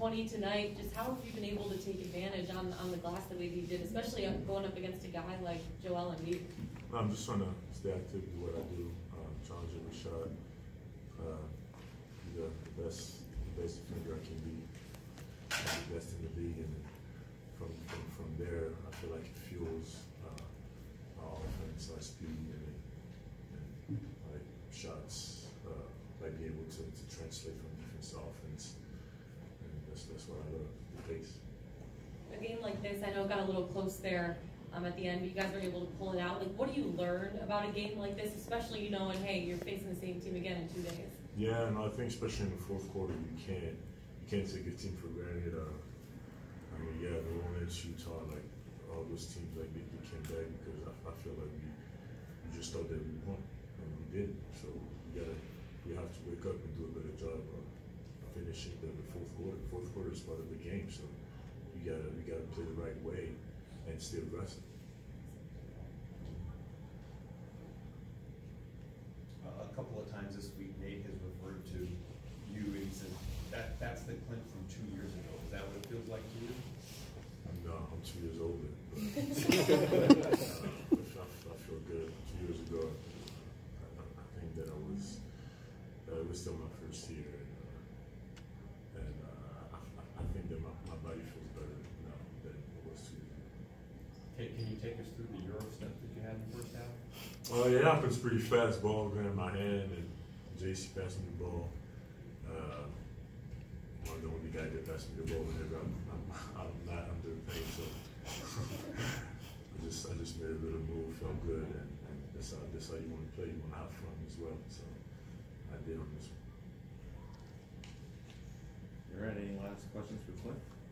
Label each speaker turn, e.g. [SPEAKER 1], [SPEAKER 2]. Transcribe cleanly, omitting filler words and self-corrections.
[SPEAKER 1] 20 tonight. Just how have you been able to take advantage on the glass the way that you did, especially going up against a guy like Joel Embiid?
[SPEAKER 2] I'm just trying to stay active, do what I do, challenge every shot, be the best defender I can be, the best in the league, and from there, I feel like it fuels our offense, our speed, and like shots, like be able to translate from defense to offense, and that's what I love, the pace.
[SPEAKER 1] A game like this, I know it got a little close there at the end, but you guys were able to pull it out. Like, what do you learn about a game like this, especially knowing, hey, you're facing the same team again in 2 days?
[SPEAKER 2] Yeah, and I think especially in the fourth quarter, you can't take a team for granted. I mean, yeah, New Orleans, Utah, like all those teams, like they came back because I feel like we just thought that we won, and we didn't. So we have to wake up and do a better job of finishing the fourth quarter. The fourth quarter is part of the game, so we gotta play the right way and stay aggressive.
[SPEAKER 3] A couple of times this week, Nate has referred to you, and he said that's the Clint from 2 years ago. Is that what it feels like to you?
[SPEAKER 2] No, I'm 2 years older. I feel good. 2 years ago, I think that it was still my first year, and I think that my body feels better now than it was 2 years ago.
[SPEAKER 3] Can you take us through the Euro step that you had in the first half?
[SPEAKER 2] It happens pretty fast. Ball got in my hand, and JC passed me the ball. I'm the only guy that passed me the ball whenever I'm not under pain, so I just made a little move, felt good, and that's how you want to play. You want to have fun as well. So I did on this one.
[SPEAKER 4] All right, any last questions for Clint?